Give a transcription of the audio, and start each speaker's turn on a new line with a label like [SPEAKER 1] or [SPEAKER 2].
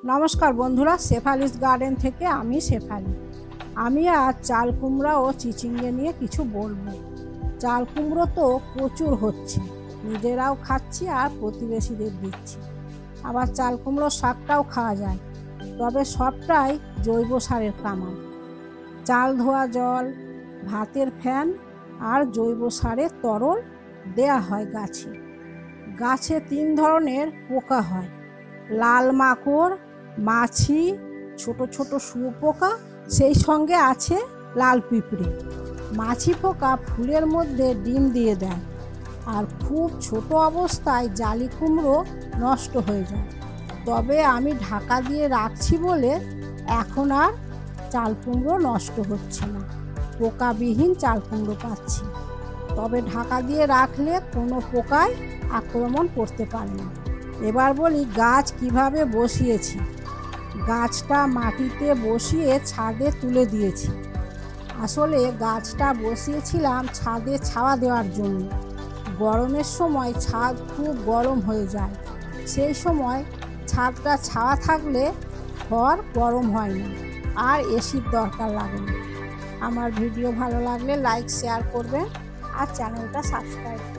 [SPEAKER 1] নমস্কার বন্ধুরা, শেফালিস গার্ডেন থেকে আমি শেফালি। আমি আজ চাল কুমড়া ও চিচিঙ্গে নিয়ে কিছু বলবো। চাল কুমড়ো তো প্রচুর হচ্ছে, নিজেরাও খাচ্ছি আর প্রতিবেশীদের দিচ্ছি। আবার চাল কুমড়োর শাকটাও খাওয়া যায়, তবে সবটাই জৈব সারের কামাল। চাল ধোয়া জল, ভাতের ফ্যান আর জৈব সারের তরল দেয়া হয় গাছে। গাছে 3 ধরনের পোকা হয়: লাল মাকড়, মাছি, ছোট ছোট শুঁয়োপোকা, সেই সঙ্গে আছে লাল পিঁপড়ে। মাছি পোকা ফুলের মধ্যে ডিম দিয়ে দেয়, আর খুব ছোট অবস্থায় জালি কুমড়ো নষ্ট হয়ে যায়। তবে আমি ঢাকা দিয়ে রাখছি বলে এখন আর চাল কুমড়ো নষ্ট হচ্ছে না, পোকাবিহীন চাল কুমড়ো পাচ্ছি। তবে ঢাকা দিয়ে রাখলে কোনো পোকায় আক্রমণ করতে পারে না। এবার বলি গাছ কিভাবে বসিয়েছি। গাছটা মাটিতে বসিয়ে ছাদে তুলে দিয়েছি। আসলে গাছটা বসিয়েছিলাম ছাদে ছাওয়া দেওয়ার জন্য। গরমের সময় ছাদ খুব গরম হয়ে যায়, সেই সময় ছাদটা ছাওয়া থাকলে ঘর গরম হয় না আর এসির দরকার লাগে না। আমার ভিডিও ভালো লাগলে লাইক শেয়ার করবেন আর চ্যানেলটা সাবস্ক্রাইব